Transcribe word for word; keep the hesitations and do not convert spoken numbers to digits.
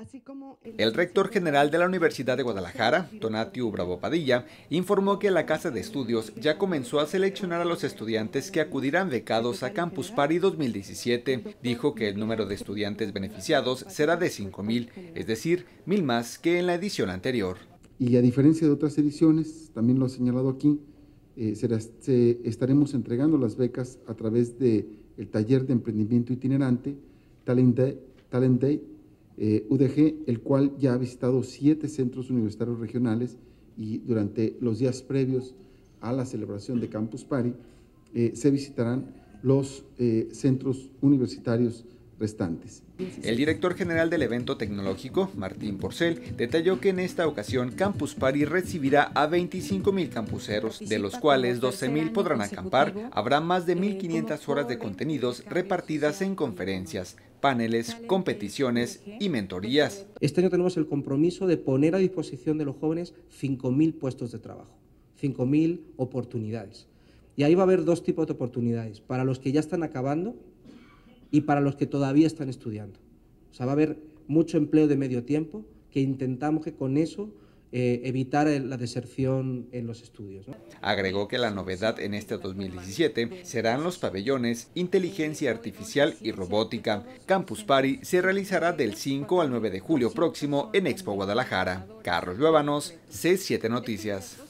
El rector general de la Universidad de Guadalajara, Tonatiuh Bravo Padilla, informó que la Casa de Estudios ya comenzó a seleccionar a los estudiantes que acudirán becados a Campus Party dos mil diecisiete. Dijo que el número de estudiantes beneficiados será de cinco mil, es decir, mil más que en la edición anterior. Y a diferencia de otras ediciones, también lo he señalado aquí, eh, será, se, estaremos entregando las becas a través del taller de emprendimiento itinerante Talent Day, Talent Day eh, U D G, el cual ya ha visitado siete centros universitarios regionales, y durante los días previos a la celebración de Campus Party eh, se visitarán los eh, centros universitarios restantes. El director general del evento tecnológico, Martín Porcel, detalló que en esta ocasión Campus Party recibirá a veinticinco mil campuseros, de los cuales doce mil podrán acampar. Habrá más de mil quinientas horas de contenidos repartidas en conferencias, paneles, competiciones y mentorías. Este año tenemos el compromiso de poner a disposición de los jóvenes cinco mil puestos de trabajo, cinco mil oportunidades. Y ahí va a haber dos tipos de oportunidades, para los que ya están acabando y para los que todavía están estudiando. O sea, va a haber mucho empleo de medio tiempo, que intentamos que con eso eh, evitar el, la deserción en los estudios, ¿no? Agregó que la novedad en este dos mil diecisiete serán los pabellones Inteligencia Artificial y Robótica. Campus Party se realizará del cinco al nueve de julio próximo en Expo Guadalajara. Carlos Luébanos, C siete Noticias.